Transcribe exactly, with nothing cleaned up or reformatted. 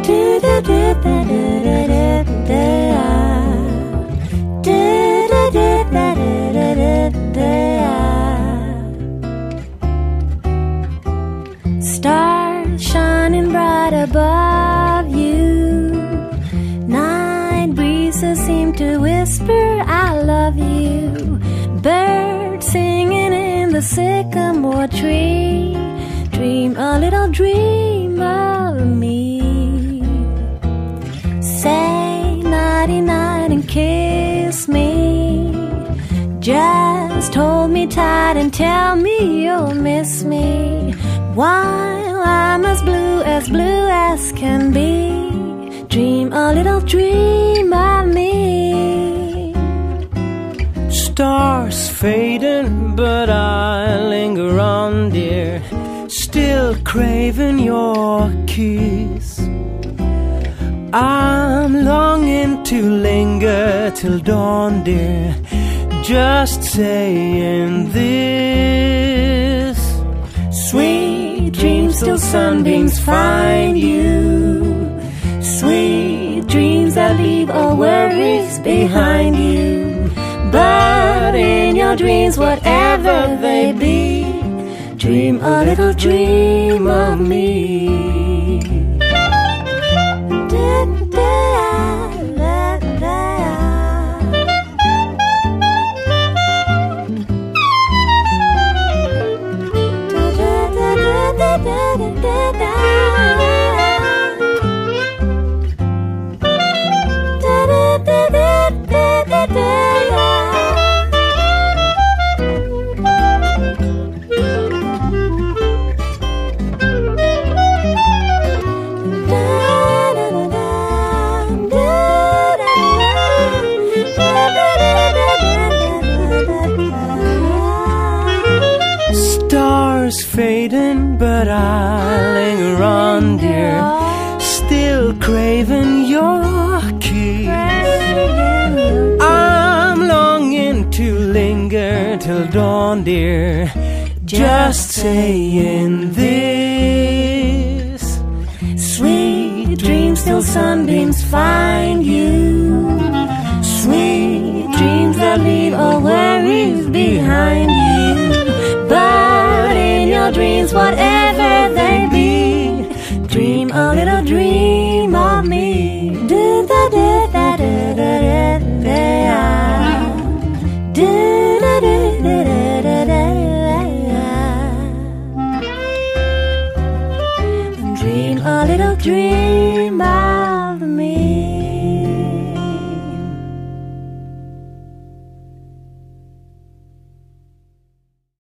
Stars shining bright above you. Night breezes seem to whisper, I love you. Birds singing in the sycamore tree. Dream a little dream of me. Say nighty-night and kiss me. Just hold me tight and tell me you'll miss me. While I'm as blue as blue as can be. Dream a little dream of me. Stars fading, but I linger on, dear, still craving your kiss. I'm longing to linger till dawn, dear, just saying this. Sweet dreams till sunbeams find you. Sweet dreams that leave all worries behind you. But in your dreams, whatever they be, dream a little dream of me. Stars fading, but I linger on, dear, still craving your kiss. I'm longing to linger till dawn, dear, just saying this. Sweet dreams till sunbeams find you. Sweet dreams that leave all worries behind you. But in your dreams, whatever they be, dream a little dream of me. Do da da da da da da do da da da da da. Dream a little dream of me.